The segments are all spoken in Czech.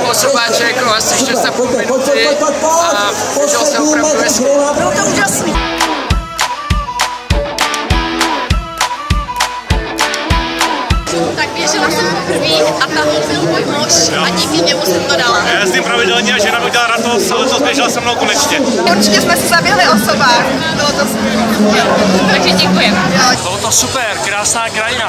osobáček, asi 6,5 minuty a užil se opravdu hezky. Bylo to úžasný. Tak běžela jsem poprvé a tam byl můj muž a díky němu jsem to dala. Já jezdím pravidelně a žena mi udělala radost, ale to běžela se mnou konečně. Určitě jsme si zaběhli o sobách, bylo to super. Takže děkujeme. Bylo to super, krásná krajina.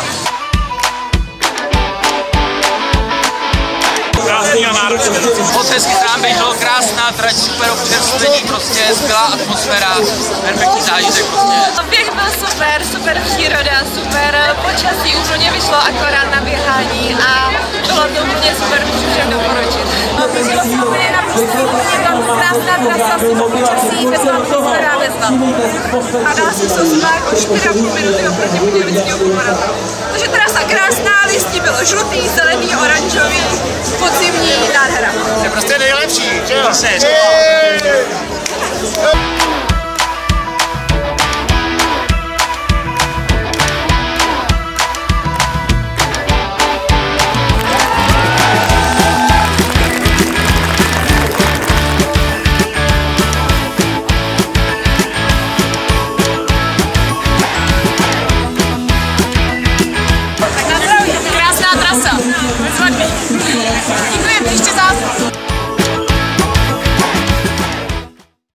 Krásný a náročný. Moc hezky se nám běželo, krásná trať, super občerstvení, prostě skvělá atmosféra, perfektní zážitek prostě. Běh byl super, super příroda, super počasí, úplně vyšlo akorát na běhání a bylo to úplně super, můžu všem doporučit. Běželo se úplně naprosto krásná trasa, super počasí, Bezva atmosféra, Bezva. A dala jsem se osoba jako 4,5 minuty oproti Budějovického Pohoda. Takže trasa krásná, listí bylo žlutý, zelený, oranžový, podzimní, nádhera. To je prostě nejlepší, že jo?